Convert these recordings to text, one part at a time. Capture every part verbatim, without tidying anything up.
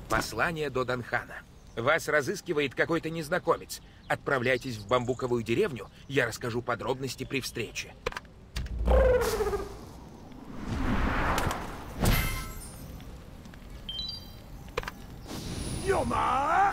Послание до Данхана. Вас разыскивает какой-то незнакомец. Отправляйтесь в бамбуковую деревню, я расскажу подробности при встрече. Йома!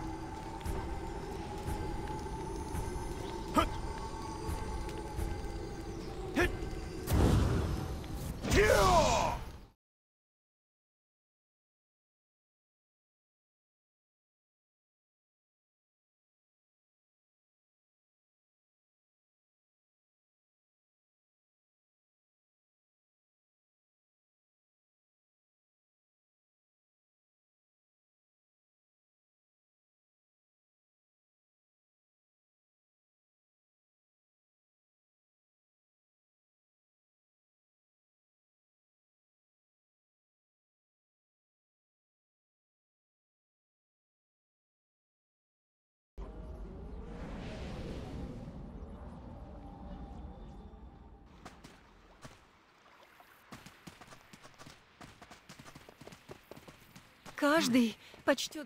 Каждый почтет...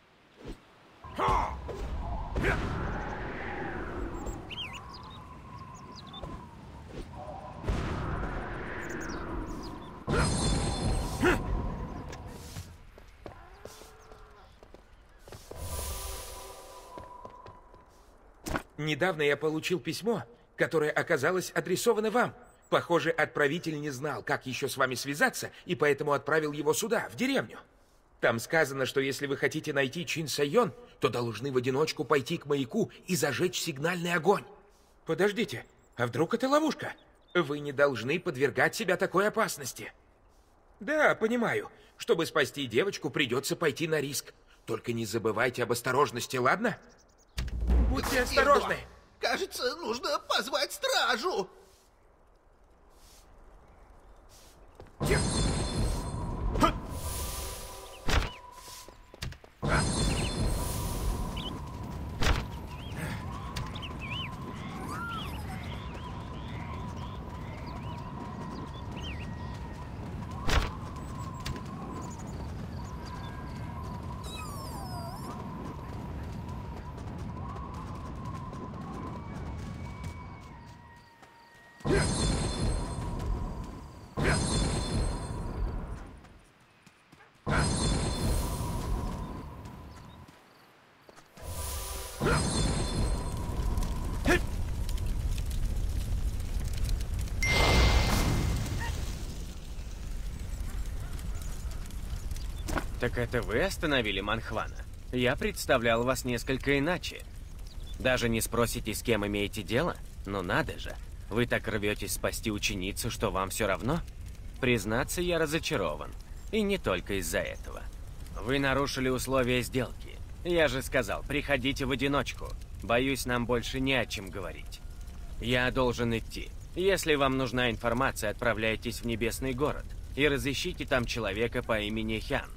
Недавно я получил письмо, которое оказалось адресовано вам. Похоже, отправитель не знал, как еще с вами связаться, и поэтому отправил его сюда, в деревню. Там сказано, что если вы хотите найти Чин Сайон, то должны в одиночку пойти к маяку и зажечь сигнальный огонь. Подождите, а вдруг это ловушка? Вы не должны подвергать себя такой опасности. Да, понимаю. Чтобы спасти девочку, придется пойти на риск. Только не забывайте об осторожности, ладно? Будьте осторожны. Кажется, нужно позвать стражу. Так это вы остановили Манхвана? Я представлял вас несколько иначе. Даже не спросите, с кем имеете дело? Ну надо же. Вы так рветесь спасти ученицу, что вам все равно? Признаться, я разочарован. И не только из-за этого. Вы нарушили условия сделки. Я же сказал, приходите в одиночку. Боюсь, нам больше не о чем говорить. Я должен идти. Если вам нужна информация, отправляйтесь в Небесный город и разыщите там человека по имени Хян.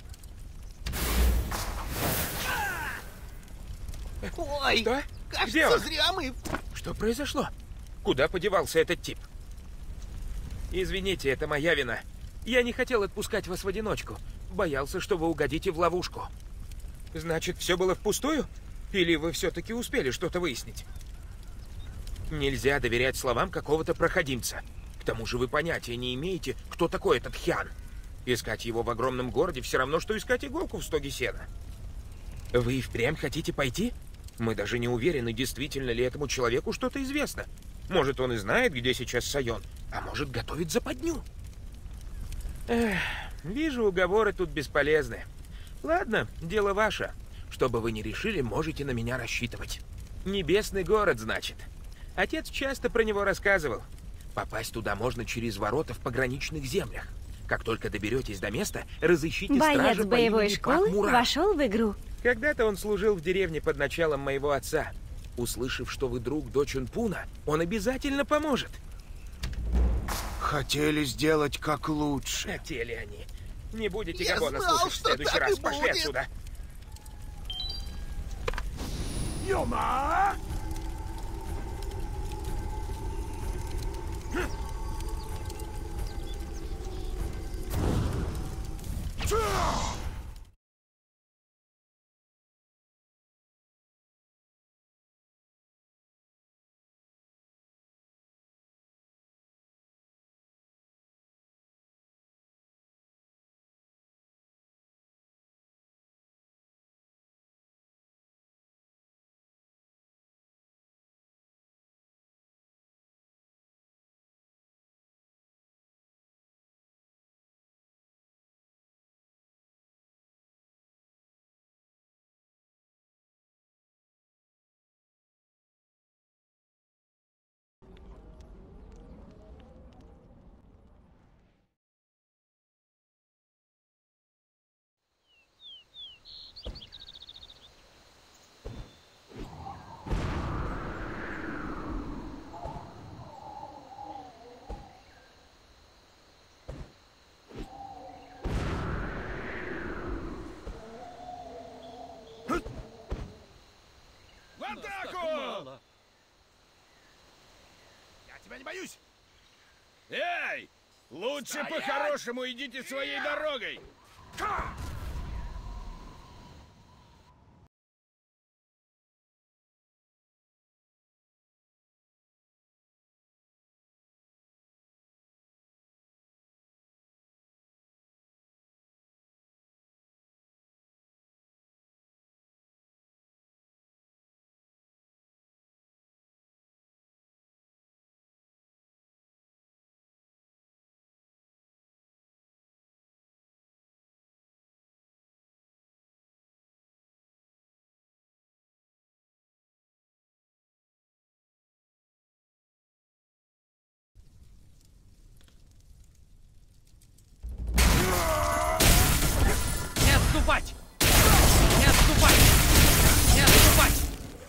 Ой, Что? кажется, Где он? зря мы... Что произошло? Куда подевался этот тип? Извините, это моя вина. Я не хотел отпускать вас в одиночку. Боялся, что вы угодите в ловушку. Значит, все было впустую? Или вы все-таки успели что-то выяснить? Нельзя доверять словам какого-то проходимца. К тому же вы понятия не имеете, кто такой этот Хян. Искать его в огромном городе все равно, что искать иголку в стоге сена. Вы и впрямь хотите пойти? Мы даже не уверены, действительно ли этому человеку что-то известно. Может, он и знает, где сейчас Сайон, а может, готовит западню. Эх, вижу, уговоры тут бесполезны. Ладно, дело ваше. Что бы вы ни решили, можете на меня рассчитывать. Небесный город, значит. Отец часто про него рассказывал. Попасть туда можно через ворота в пограничных землях. Как только доберетесь до места, разыщите Боец стража по боевой имени школы Пак Мура. вошел в игру. Когда-то он служил в деревне под началом моего отца. Услышав, что вы друг До Чунпуна, он обязательно поможет. Хотели сделать как лучше. Хотели они. Не будете Я Габона знал, слушать в что следующий так раз. и Пошли будет. отсюда. Йома! Сомневаюсь! Эй! Лучше по-хорошему идите своей дорогой! Не отступать! Не отступать! Не отступать!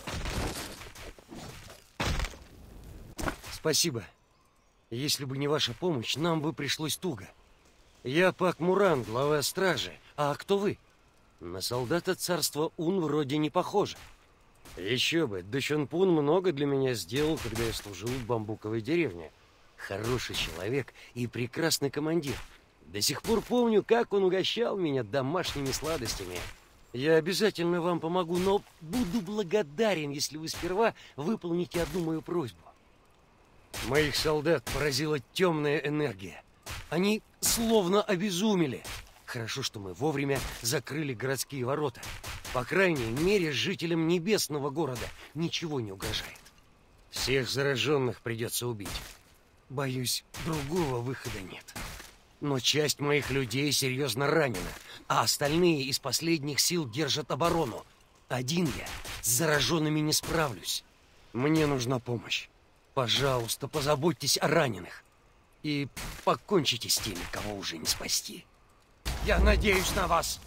Спасибо. Если бы не ваша помощь, нам бы пришлось туго. Я Пак Муран, глава стражи. А кто вы? На солдата царства Ун вроде не похоже. Еще бы, Дачунпун много для меня сделал, когда я служил в бамбуковой деревне. Хороший человек и прекрасный командир. До сих пор помню, как он угощал меня домашними сладостями. Я обязательно вам помогу, но буду благодарен, если вы сперва выполните одну мою просьбу. Моих солдат поразила темная энергия. Они словно обезумели. Хорошо, что мы вовремя закрыли городские ворота. По крайней мере, жителям небесного города ничего не угрожает. Всех зараженных придется убить. Боюсь, другого выхода нет. Но часть моих людей серьезно ранена, а остальные из последних сил держат оборону. Один я с зараженными не справлюсь. Мне нужна помощь. Пожалуйста, позаботьтесь о раненых. И покончите с теми, кого уже не спасти. Я надеюсь на вас.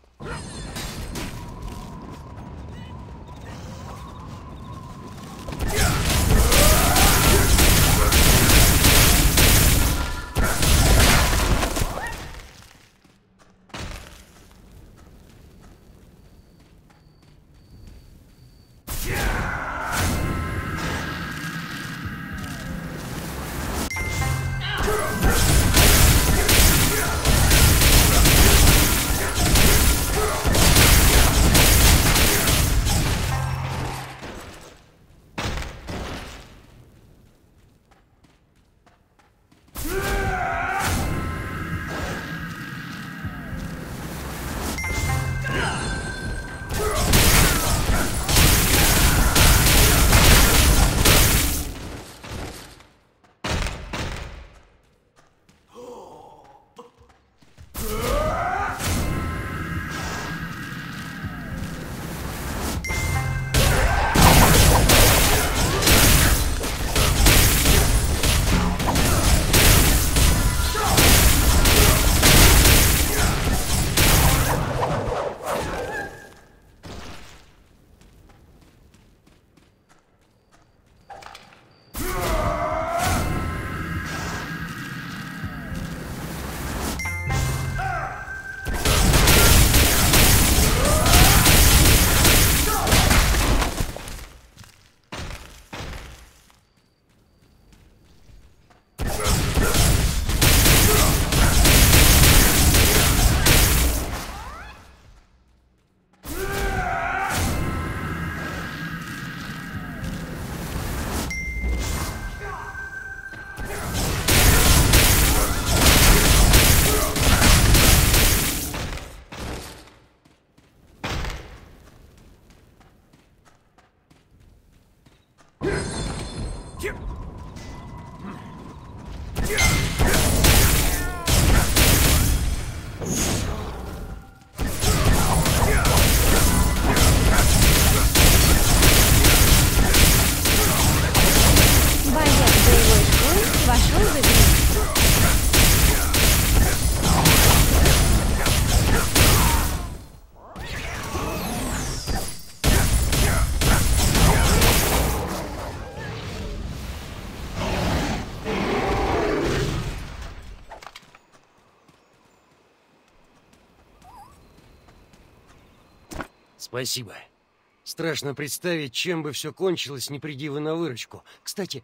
Спасибо. Страшно представить, чем бы все кончилось, не приди вы на выручку. Кстати,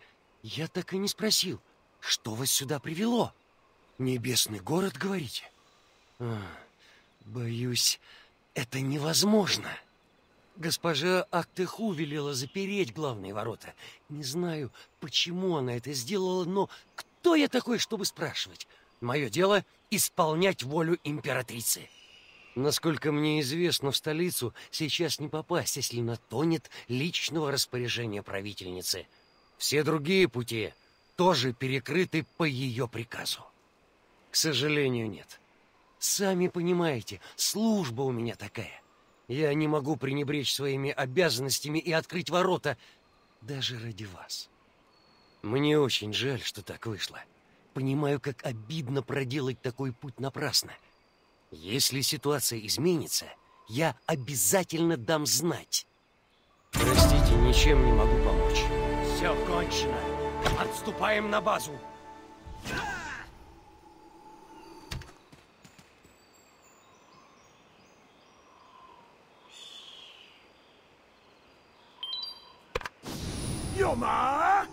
Я так и не спросил, что вас сюда привело? Небесный город, говорите? А, боюсь, это невозможно. Госпожа Актеху велела запереть главные ворота. Не знаю, почему она это сделала, но кто я такой, чтобы спрашивать? Мое дело — исполнять волю императрицы. Насколько мне известно, в столицу сейчас не попасть, если на то нет личного распоряжения правительницы. Все другие пути тоже перекрыты по ее приказу. К сожалению, нет. Сами понимаете, служба у меня такая. Я не могу пренебречь своими обязанностями и открыть ворота даже ради вас. Мне очень жаль, что так вышло. Понимаю, как обидно проделать такой путь напрасно. Если ситуация изменится, я обязательно дам знать. Простите, ничем не могу помочь. Все кончено. Отступаем на базу. Юма!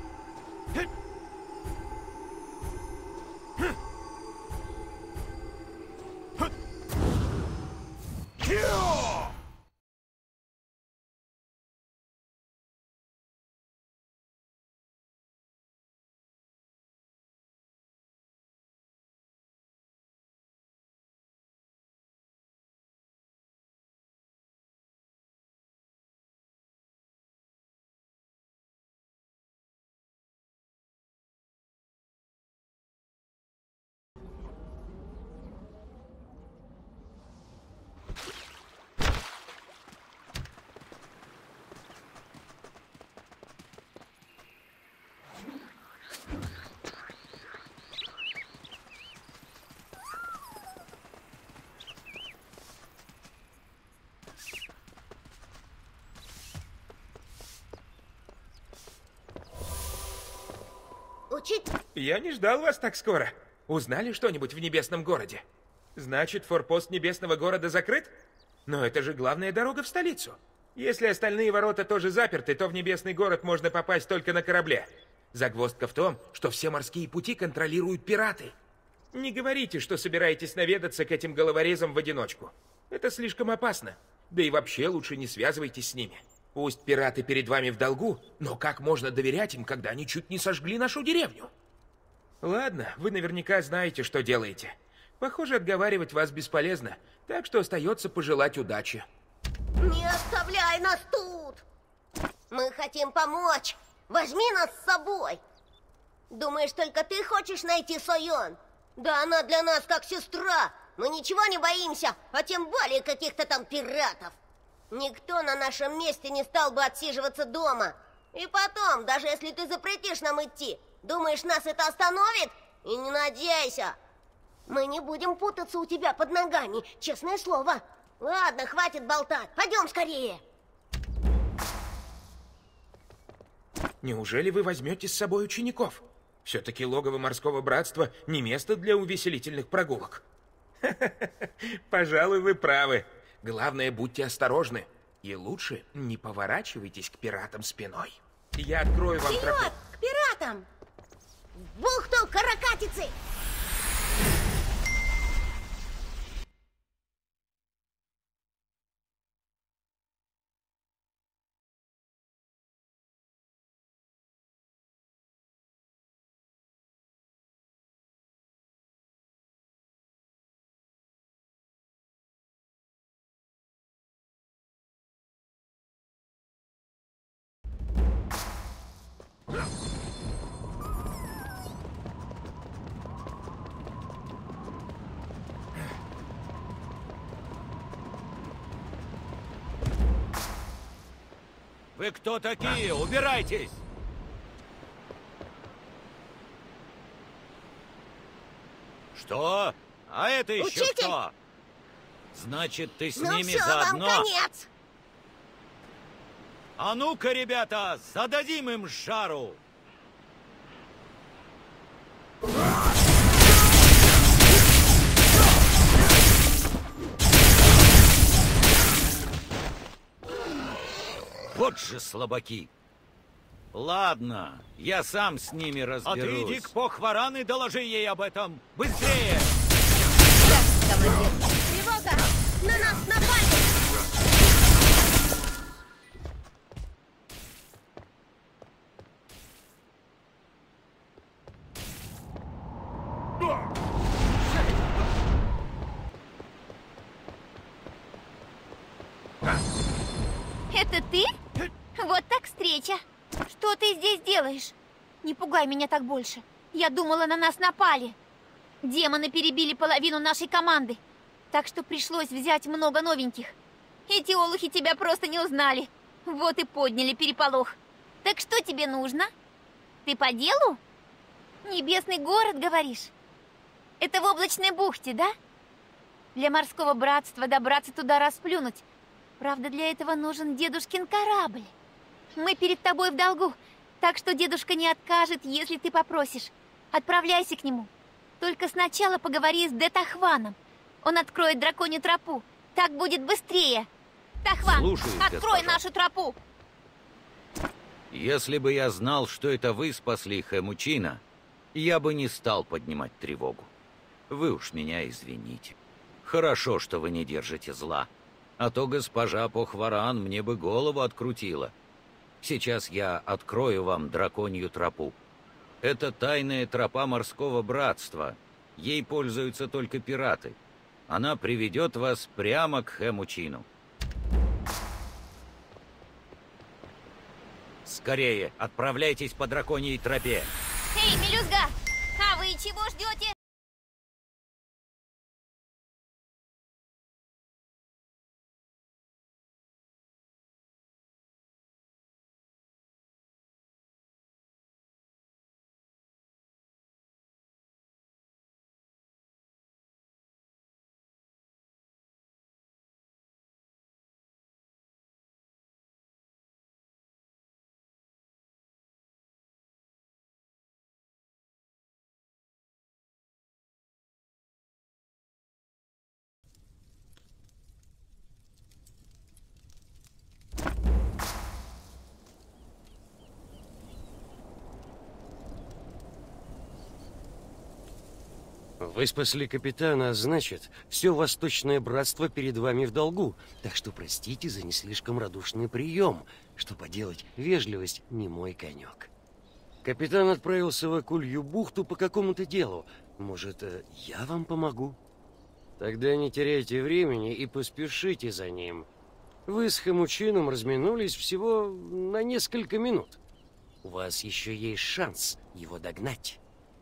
Учитель? Я не ждал вас так скоро. Узнали что-нибудь в Небесном городе? Значит, форпост Небесного города закрыт? Но это же главная дорога в столицу. Если остальные ворота тоже заперты, то в Небесный город можно попасть только на корабле. Загвоздка в том, что все морские пути контролируют пираты. Не говорите, что собираетесь наведаться к этим головорезам в одиночку. Это слишком опасно. Да и вообще лучше не связывайтесь с ними. Пусть пираты перед вами в долгу, но как можно доверять им, когда они чуть не сожгли нашу деревню? Ладно, вы наверняка знаете, что делаете. Похоже, отговаривать вас бесполезно, так что остается пожелать удачи. Не оставляй нас тут! Мы хотим помочь. Возьми нас с собой. Думаешь, только ты хочешь найти Сойон? Да она для нас как сестра. Мы ничего не боимся, а тем более каких-то там пиратов. Никто на нашем месте не стал бы отсиживаться дома. И потом, даже если ты запретишь нам идти, думаешь, нас это остановит? И не надейся. Мы не будем путаться у тебя под ногами, честное слово. Ладно, хватит болтать, пойдем скорее. Неужели вы возьмете с собой учеников? Все-таки логово морского братства не место для увеселительных прогулок. Пожалуй, вы правы. Главное, будьте осторожны. И лучше не поворачивайтесь к пиратам спиной. Я открою вам тропу. Вперед, к пиратам! В бухту Каракатицы! Вы кто такие? Убирайтесь! Что? А это еще Учитель! кто? Значит, ты с Ну ними все, заодно? вам конец! А ну-ка, ребята, зададим им жару! Вот же слабаки! Ладно, я сам с ними разберусь. А ты иди к Похваран и доложи ей об этом. Быстрее! Командир! Тревога! На нас напали! Это ты? Вот так встреча. Что ты здесь делаешь? Не пугай меня так больше. Я думала, на нас напали. Демоны перебили половину нашей команды, так что пришлось взять много новеньких. Эти олухи тебя просто не узнали. Вот и подняли переполох. Так что тебе нужно? Ты по делу? Небесный город, говоришь? Это в облачной бухте, да? Для морского братства добраться туда расплюнуть. Правда, для этого нужен дедушкин корабль. Мы перед тобой в долгу, так что дедушка не откажет, если ты попросишь. Отправляйся к нему. Только сначала поговори с Де Тахваном. Он откроет драконью тропу. Так будет быстрее. Тахван, Слушаюсь, открой госпожа. нашу тропу. Если бы я знал, что это вы спасли Хэмучина, я бы не стал поднимать тревогу. Вы уж меня извините. Хорошо, что вы не держите зла. А то госпожа Похваран мне бы голову открутила. Сейчас я открою вам драконью тропу. Это тайная тропа морского братства. Ей пользуются только пираты. Она приведет вас прямо к Хэмучину. Скорее, отправляйтесь по драконьей тропе. Эй, мелюзга, а вы чего ждете? Вы спасли капитана, а значит, все Восточное Братство перед вами в долгу. Так что простите за не слишком радушный прием. Что поделать, вежливость не мой конек. Капитан отправился в Акулью бухту по какому-то делу. Может, э, я вам помогу? Тогда не теряйте времени и поспешите за ним. Вы с Хэмучином разминулись всего на несколько минут. У вас еще есть шанс его догнать.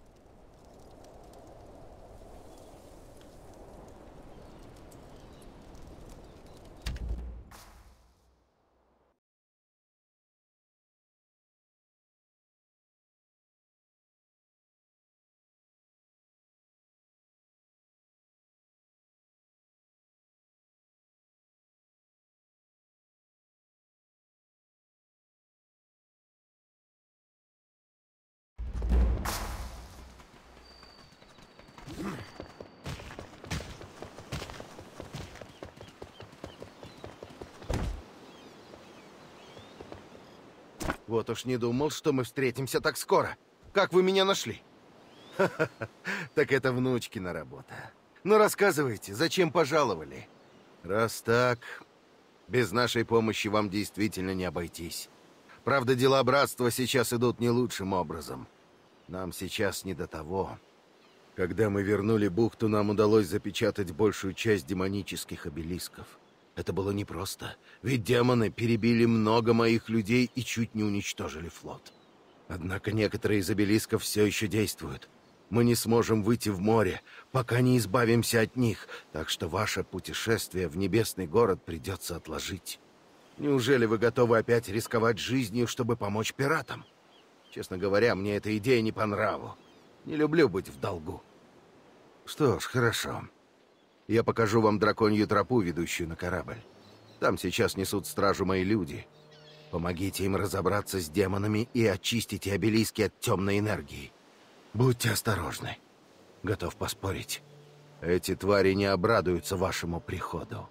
Вот уж не думал, что мы встретимся так скоро. Как вы меня нашли? Ха-ха-ха. Так это внучкина работа. Ну, рассказывайте, зачем пожаловали? Раз так, без нашей помощи вам действительно не обойтись. Правда, дела братства сейчас идут не лучшим образом. Нам сейчас не до того. Когда мы вернули бухту, нам удалось запечатать большую часть демонических обелисков. Это было непросто, ведь демоны перебили много моих людей и чуть не уничтожили флот. Однако некоторые из обелисков все еще действуют. Мы не сможем выйти в море, пока не избавимся от них, так что ваше путешествие в небесный город придется отложить. Неужели вы готовы опять рисковать жизнью, чтобы помочь пиратам? Честно говоря, мне эта идея не по нраву. Не люблю быть в долгу. Что ж, хорошо. Я покажу вам драконью тропу, ведущую на корабль. Там сейчас несут стражу мои люди. Помогите им разобраться с демонами и очистите обелиски от темной энергии. Будьте осторожны. Готов поспорить. Эти твари не обрадуются вашему приходу.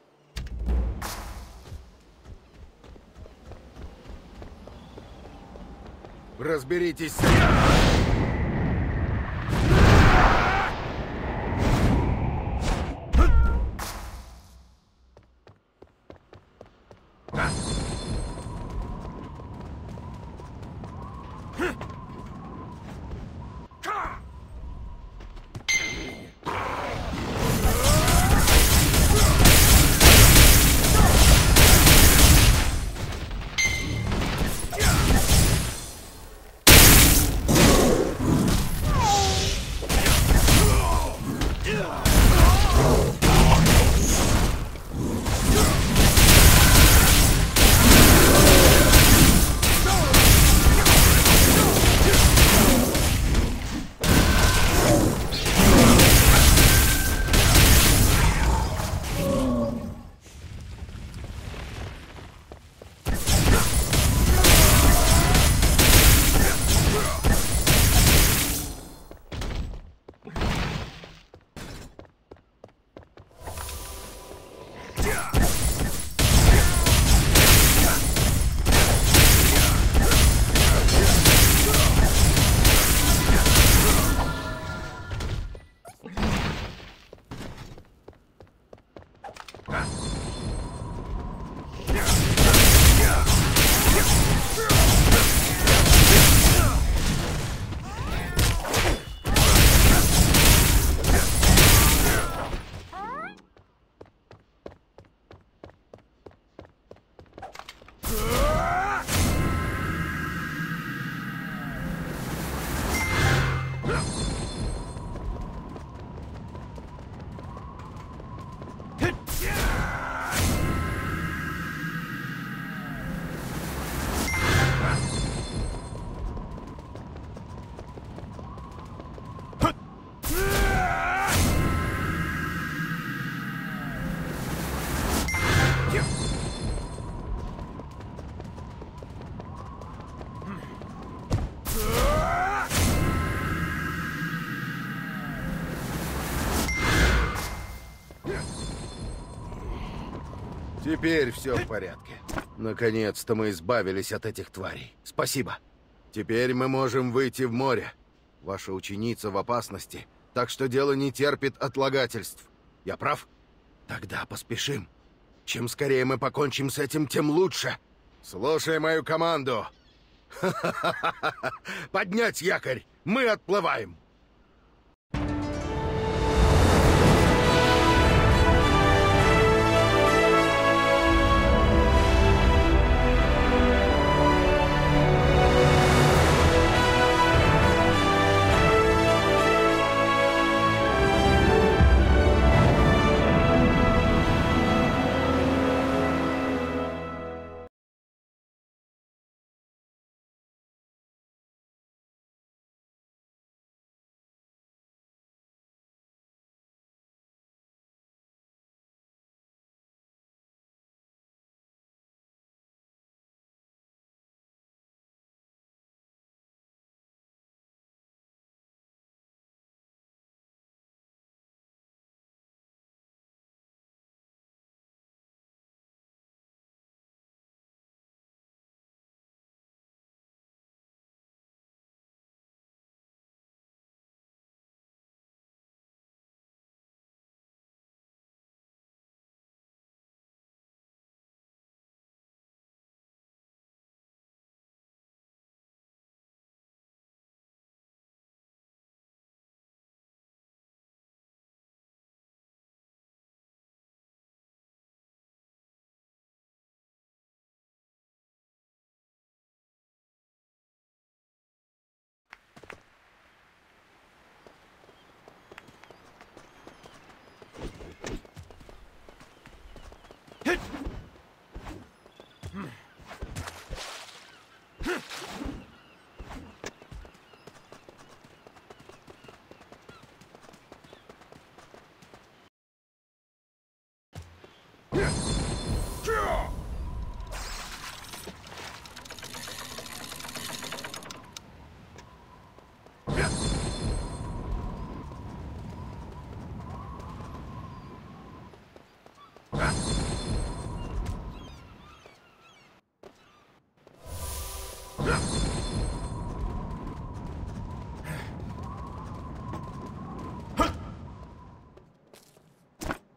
Разберитесь с... Теперь все в порядке. Наконец-то мы избавились от этих тварей. Спасибо. Теперь мы можем выйти в море. Ваша ученица в опасности, так что дело не терпит отлагательств. Я прав? Тогда поспешим. Чем скорее мы покончим с этим, тем лучше. Слушай мою команду. Поднять якорь. Мы отплываем.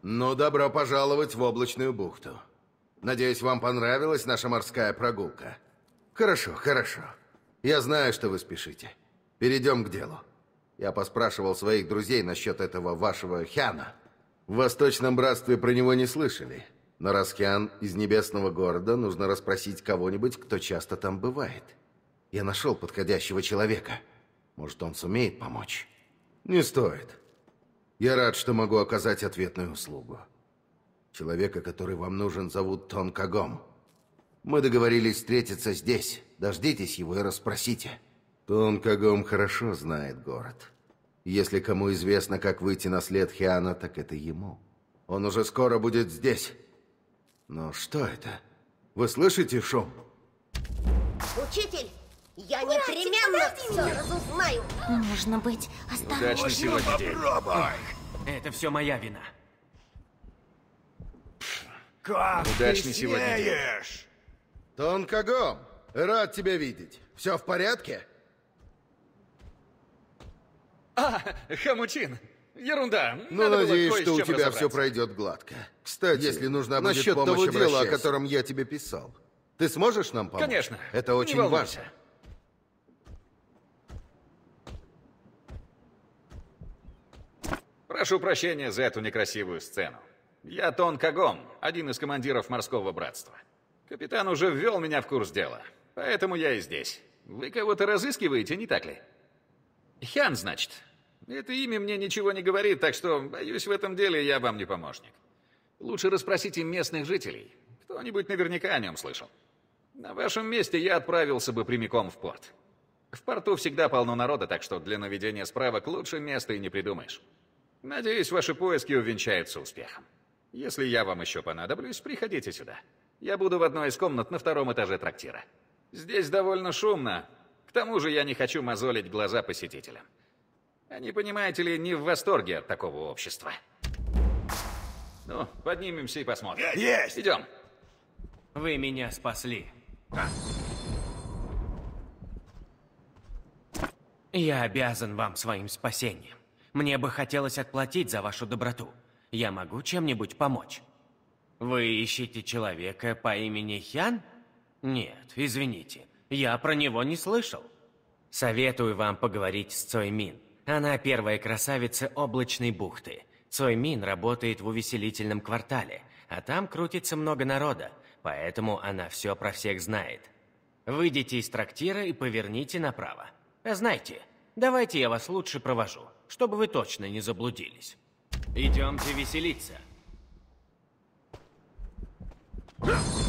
Ну, добро пожаловать в Облачную бухту. Надеюсь, вам понравилась наша морская прогулка. Хорошо, хорошо. Я знаю, что вы спешите. Перейдем к делу. Я поспрашивал своих друзей насчет этого вашего Хяна. В Восточном Братстве про него не слышали. Но раз Хян из Небесного города, нужно расспросить кого-нибудь, кто часто там бывает. Я нашел подходящего человека. Может, он сумеет помочь? Не стоит. Я рад, что могу оказать ответную услугу. Человека, который вам нужен, зовут Тон Кагом. Мы договорились встретиться здесь. Дождитесь его и расспросите. Тон Кагом хорошо знает город. Если кому известно, как выйти на след Хиана, так это ему. Он уже скоро будет здесь. Но что это? Вы слышите шум? Учитель, я непременно все разузнаю. Нужно быть осторожным. Удачный сегодня день. Это все моя вина. Как Удачный ты сегодня день. смеешь? Тон Кагом, рад тебя видеть. Все в порядке? А, Хамучин! Ерунда. Ну, Надо было надеюсь, кое с что у чем тебя все разобраться. пройдет гладко. Кстати, если нужна будет насчет помощь, того дела, о обращайся. котором я тебе писал. Ты сможешь нам помочь? Конечно. Это Не очень волнуйся. важно. Прошу прощения за эту некрасивую сцену. Я Тон Кагом, один из командиров морского братства. Капитан уже ввел меня в курс дела, поэтому я и здесь. Вы кого-то разыскиваете, не так ли? Хян, значит. Это имя мне ничего не говорит, так что, боюсь, в этом деле я вам не помощник. Лучше расспросите местных жителей. Кто-нибудь наверняка о нем слышал. На вашем месте я отправился бы прямиком в порт. В порту всегда полно народа, так что для наведения справок лучше места и не придумаешь. Надеюсь, ваши поиски увенчаются успехом. Если я вам еще понадоблюсь, приходите сюда. Я буду в одной из комнат на втором этаже трактира. Здесь довольно шумно. К тому же я не хочу мозолить глаза посетителям. Они, понимаете ли, не в восторге от такого общества. Ну, поднимемся и посмотрим. Есть! Идем. Вы меня спасли. Я обязан вам своим спасением. Мне бы хотелось отплатить за вашу доброту. Я могу чем-нибудь помочь? Вы ищете человека по имени Хян? Нет, извините, я про него не слышал. Советую вам поговорить с Цой Мин. Она первая красавица Облачной бухты. Цой Мин работает в увеселительном квартале, а там крутится много народа, поэтому она все про всех знает. Выйдите из трактира и поверните направо. А знаете, давайте я вас лучше провожу, чтобы вы точно не заблудились. Идемте веселиться.